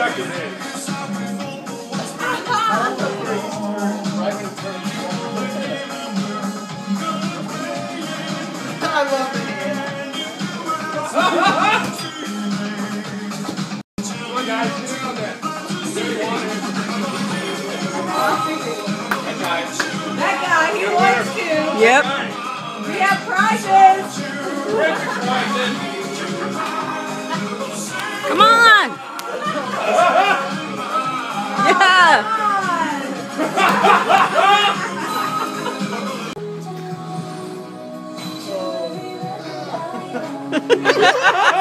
second in. I love it. Come on, guys, get in on that. That guy, he wants to. Yep. We have prizes. Come on. Yeah.